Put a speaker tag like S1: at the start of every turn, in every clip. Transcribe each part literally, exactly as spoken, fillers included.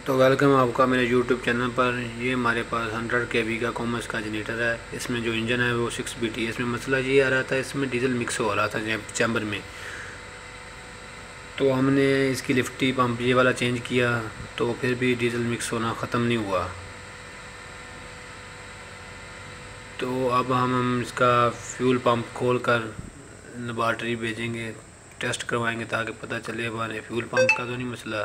S1: तो वेलकम आपका मेरे यूट्यूब चैनल पर। ये हमारे पास हंड्रेड के वी का कॉमर्स का जनरेटर है। इसमें जो इंजन है वो सिक्स बी टी है। इसमें मसला ये आ रहा था, इसमें डीजल मिक्स हो रहा था चैम्बर में। तो हमने इसकी लिफ्टी पंप ये वाला चेंज किया, तो फिर भी डीजल मिक्स होना ख़त्म नहीं हुआ। तो अब हम हम इसका फ्यूल पंप खोल कर लेबॉरेटरी भेजेंगे, टेस्ट करवाएंगे ताकि पता चले हमारे फ्यूल पंप का तो नहीं मसला।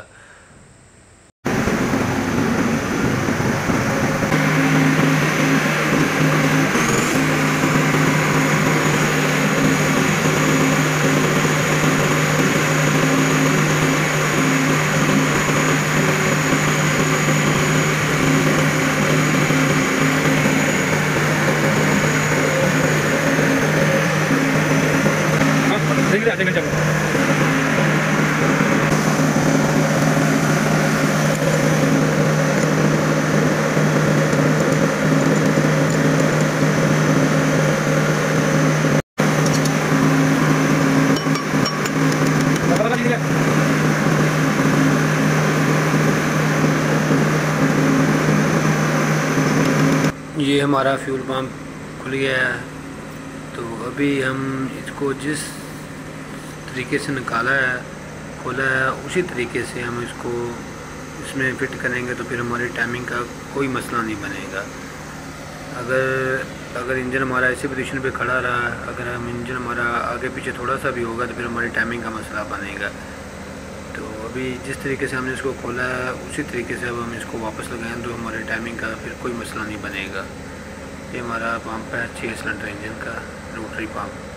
S1: ये हमारा फ्यूल पंप खुल गया है। तो अभी हम इसको जिस तरीके से निकाला है, खोला है, उसी तरीके से हम इसको इसमें फिट करेंगे तो फिर हमारी टाइमिंग का कोई मसला नहीं बनेगा। अगर अगर इंजन हमारा ऐसे पोजीशन पे खड़ा रहा, अगर हम इंजन हमारा आगे पीछे थोड़ा सा भी होगा तो फिर हमारी टाइमिंग का मसला बनेगा। तो अभी जिस तरीके से हमने इसको खोला है उसी तरीके से अब हम इसको वापस लगाएं तो हमारे टाइमिंग का फिर कोई मसला नहीं बनेगा। ये हमारा पंप है छः सिलेंडर इंजन का रोटरी पंप।